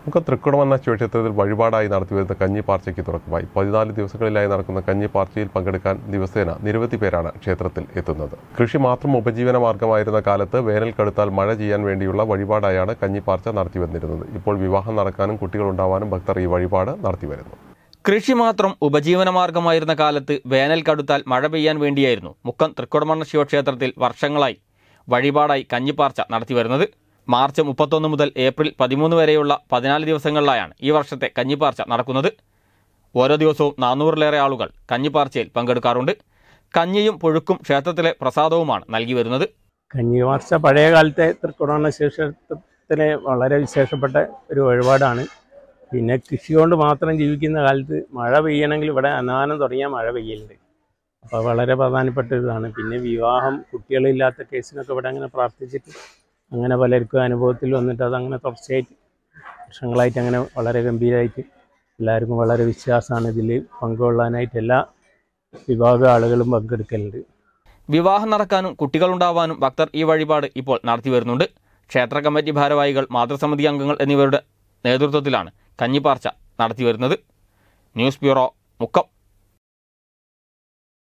മുക്കം തൃക്കുടമണ്ണ ശിവക്ഷേത്രത്തിൽ വഴിപാടായി നടത്തിവരുന്ന കഞ്ഞിപ്പാർച്ചയ്ക്ക് തുടക്കമായി. 14 ദിവസങ്ങളിലായി നടക്കുന്ന കഞ്ഞിപ്പാർച്ചയിൽ പങ്കെടുക്കാൻ ദിവസേന നിരവധി പേരാണ് ക്ഷേത്രത്തിൽ എത്തുന്നത്. കൃഷി മാത്രം ഉപജീവന മാർഗമായിരുന്ന കാലത്ത് വേനൽ കടുത്താൽ മഴ ചെയ്യാൻ വേണ്ടിയുള്ള വഴിപാടായാണ് കഞ്ഞിപ്പാർച്ച നടത്തിവന്നിരുന്നത്. ഇപ്പോൾ വിവാഹം നടക്കാനും കുട്ടികളുണ്ടാവാനും ഭക്തർ ഈ വഴിപാട് നടത്തിവരുന്നു. കൃഷി മാത്രം ഉപജീവന മാർഗമായിരുന്ന കാലത്ത് വേനൽ കടുത്താൽ മഴ പെയ്യാൻ വേണ്ടിയായിരുന്നു മുക്കം തൃക്കുടമണ്ണ ശിവക്ഷേത്രത്തിൽ വർഷങ്ങളായി വഴിപാടായി കഞ്ഞിപ്പാർച്ച നടത്തിവരുന്നത്. മാർച്ച് 31 മുതൽ ഏപ്രിൽ 13 വരെയുള്ള 14 ദിവസങ്ങളിലായാണ് ഈ വർഷത്തെ കഞ്ഞിപ്പാർച്ച നടക്കുന്നത്. ഓരോ ദിവസവും 400-ലേറെ ആളുകൾ കഞ്ഞിപ്പാർച്ചയിൽ പങ്കെടുക്കാറുണ്ട്. കഞ്ഞിയും പുഴുക്കും ക്ഷേത്രത്തിലെ പ്രസാദവുമാണ് നൽകി വരുന്നത്. കഞ്ഞിപ്പാർച്ച പഴയ കാലത്തെ തൃക്കുടമണ്ണ ശിവക്ഷേത്രത്തിലെ വളരെ വിശേഷപ്പെട്ട ഒരു വഴിപാടാണ്. പിന്നെ കൃഷി കൊണ്ട് മാത്രം ജീവിക്കുന്ന കാലത്ത് മഴ പെയ്യണമെങ്കിൽ ഇവിടെ അനാനം തുടങ്ങിയാൽ മഴ പെയ്യലുണ്ട്. അപ്പോൾ വളരെ പ്രധാനപ്പെട്ട ഇതാണ്. പിന്നെ വിവാഹം, കുട്ടികളില്ലാത്ത കേസിനൊക്കെ ഇവിടെ അങ്ങനെ പ്രാർത്ഥിച്ചിട്ട് അങ്ങനെ പലർക്കും അനുഭവത്തിൽ വന്നിട്ട് അതങ്ങനെ തുടർച്ചയായിട്ട് വർഷങ്ങളായിട്ട് അങ്ങനെ വളരെ ഗംഭീരമായിട്ട് എല്ലാവർക്കും വളരെ വിശ്വാസമാണ്. ഇതിൽ പങ്കുകൊള്ളാനായിട്ട് എല്ലാ വിഭാഗം ആളുകളും പങ്കെടുക്കലുണ്ട്. വിവാഹം നടക്കാനും കുട്ടികളുണ്ടാവാനും ഭക്തർ ഈ വഴിപാട് ഇപ്പോൾ നടത്തി വരുന്നുണ്ട്. ക്ഷേത്ര കമ്മിറ്റി ഭാരവാഹികൾ, മാതൃസമിതി അംഗങ്ങൾ എന്നിവരുടെ നേതൃത്വത്തിലാണ് കഞ്ഞിപ്പാർച്ച നടത്തി വരുന്നത്. News bureau, Mukkam.